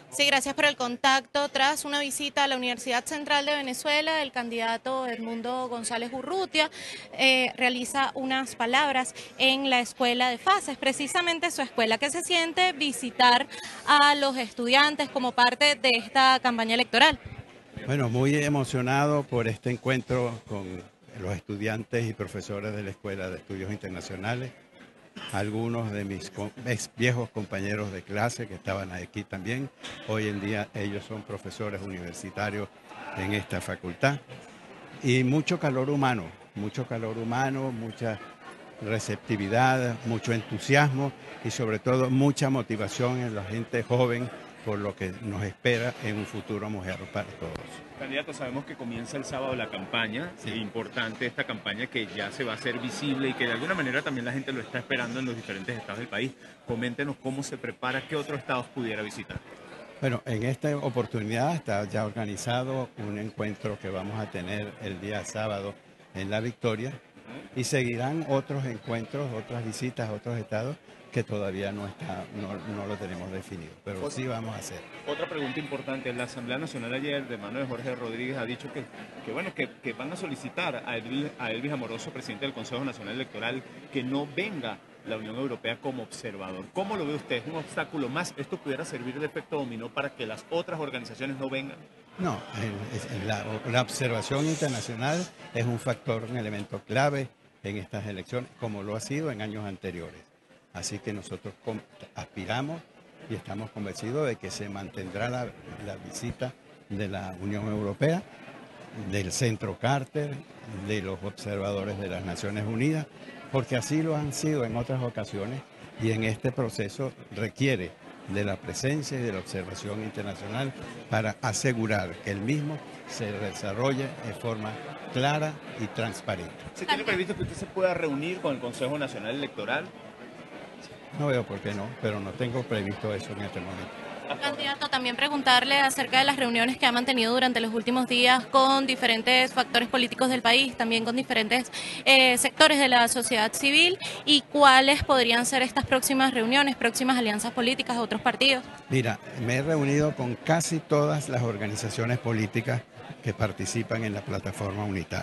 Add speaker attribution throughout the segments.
Speaker 1: Sí, gracias por el contacto. Tras una visita a la Universidad Central de Venezuela, el candidato Edmundo González Urrutia realiza unas palabras en la escuela de FASES, precisamente su escuela. ¿Qué se siente visitar a los estudiantes como parte de esta campaña electoral?
Speaker 2: Bueno, muy emocionado por este encuentro con los estudiantes y profesores de la Escuela de Estudios Internacionales, algunos de mis ex viejos compañeros de clase que estaban aquí también. Hoy en día ellos son profesores universitarios en esta facultad. Y mucho calor humano, mucha receptividad, mucho entusiasmo y sobre todo mucha motivación en la gente joven por lo que nos espera en un futuro mejor para todos.
Speaker 3: Candidato, sabemos que comienza el sábado la campaña,
Speaker 2: Sí.
Speaker 3: es importante esta campaña que ya se va a hacer visible y que de alguna manera también la gente lo está esperando en los diferentes estados del país. Coméntenos cómo se prepara, qué otros estados pudiera visitar.
Speaker 2: Bueno, en esta oportunidad está ya organizado un encuentro que vamos a tener el día sábado en La Victoria y seguirán otros encuentros, otras visitas a otros estados que todavía no lo tenemos definido, pero sí vamos a hacer.
Speaker 3: Otra pregunta importante, la Asamblea Nacional ayer de mano de Jorge Rodríguez ha dicho que van a solicitar a Elvis Amoroso, presidente del Consejo Nacional Electoral, que no venga la Unión Europea como observador. ¿Cómo lo ve usted? ¿Es un obstáculo más? ¿Esto pudiera servir de efecto dominó para que las otras organizaciones no vengan?
Speaker 2: No, la observación internacional es un factor, un elemento clave en estas elecciones, como lo ha sido en años anteriores. Así que nosotros aspiramos y estamos convencidos de que se mantendrá la visita de la Unión Europea, del Centro Carter, de los observadores de las Naciones Unidas, porque así lo han sido en otras ocasiones y en este proceso requiere de la presencia y de la observación internacional para asegurar que el mismo se desarrolle de forma clara y transparente.
Speaker 3: ¿Se tiene previsto que usted se pueda reunir con el Consejo Nacional Electoral?
Speaker 2: No veo por qué no, pero no tengo previsto eso en este momento.
Speaker 1: Candidato, también preguntarle acerca de las reuniones que ha mantenido durante los últimos días con diferentes factores políticos del país, también con diferentes sectores de la sociedad civil y cuáles podrían ser estas próximas reuniones, próximas alianzas políticas de otros partidos.
Speaker 2: Mira, me he reunido con casi todas las organizaciones políticas que participan en la plataforma unitaria.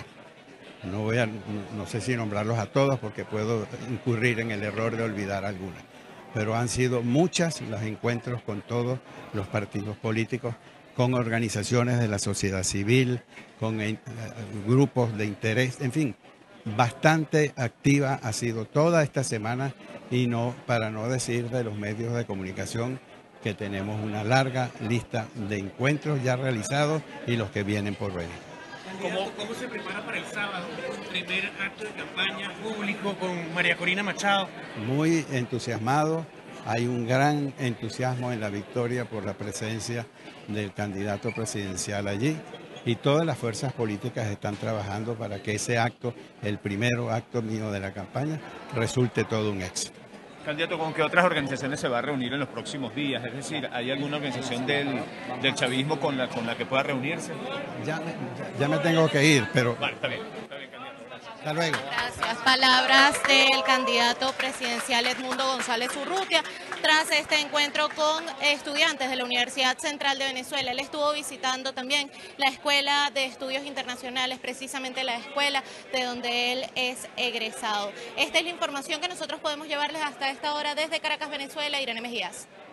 Speaker 2: No sé si nombrarlos a todos porque puedo incurrir en el error de olvidar algunas, pero han sido muchas los encuentros con todos los partidos políticos, con organizaciones de la sociedad civil, con grupos de interés, en fin, bastante activa ha sido toda esta semana y no, para no decir de los medios de comunicación, que tenemos una larga lista de encuentros ya realizados y los que vienen por venir.
Speaker 4: ¿Cómo se prepara para el sábado? Su primer acto de campaña público con María Corina Machado.
Speaker 2: Muy entusiasmado, hay un gran entusiasmo en La Victoria por la presencia del candidato presidencial allí y todas las fuerzas políticas están trabajando para que ese acto, el primer acto mío de la campaña, resulte todo un éxito.
Speaker 3: Candidato, ¿con qué otras organizaciones se va a reunir en los próximos días? Es decir, ¿hay alguna organización del chavismo con la que pueda reunirse?
Speaker 2: Ya me tengo que ir, pero
Speaker 3: Vale, está bien, candidato. Gracias.
Speaker 2: hasta luego.
Speaker 1: Gracias. Palabras del candidato presidencial Edmundo González Urrutia tras este encuentro con estudiantes de la Universidad Central de Venezuela. Él estuvo visitando también la Escuela de Estudios Internacionales, precisamente la escuela de donde él es egresado. Esta es la información que nosotros podemos llevarles hasta esta hora desde Caracas, Venezuela. Irene Mejías.